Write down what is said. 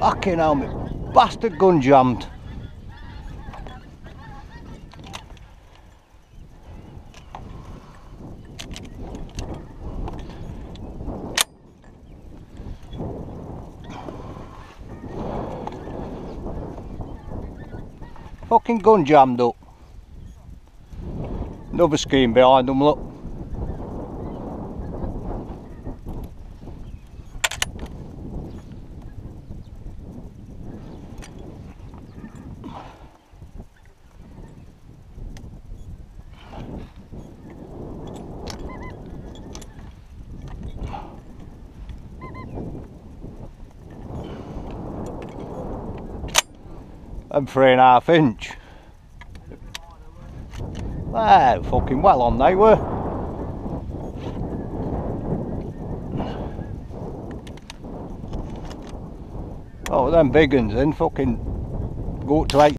Fucking hell, my bastard gun jammed. Fucking gun jammed up. Another scheme behind them, look. And 3.5 inch. Wow, fucking well on they were. Oh, them big ones then fucking go up to 8.